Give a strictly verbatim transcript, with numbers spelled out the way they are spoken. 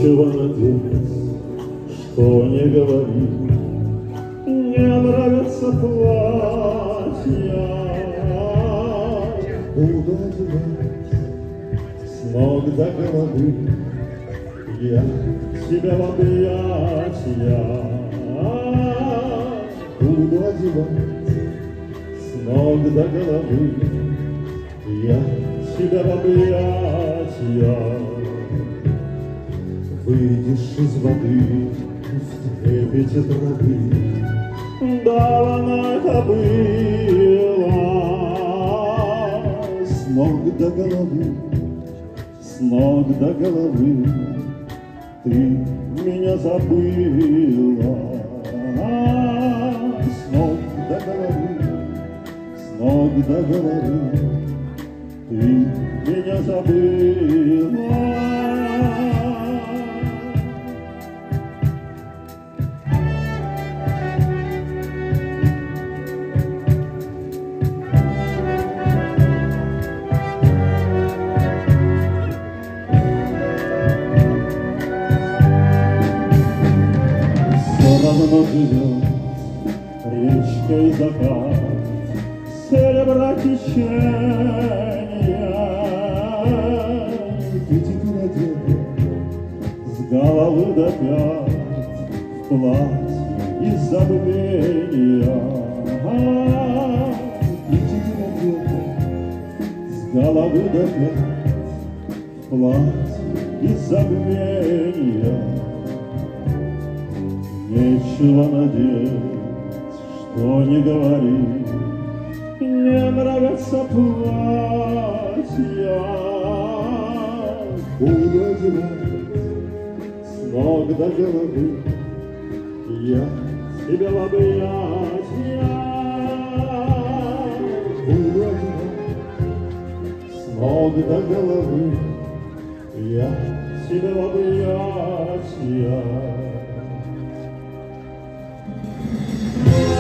Нечего надеть, что не говори, не нравятся платья. Буду одевать с ног до головы я тебя в объятия. Буду одевать с ног до головы я тебя в объятия. Выйдешь из воды в трепете травы, давно это было. С ног до головы, с ног до головы ты меня забыла. С ног до головы, с ног до головы ты меня забыла. Давно живет речкой закат, серебра течения. Ты теперь одета с головы до пят в платье из забвения. Ты теперь одета с головы до пят в платье из забвения. Нечего надеть, что не говори, не нравятся платья. Буду одевать с ног до головы я тебя в объятия. Буду одевать с ног до головы я тебя в объятия.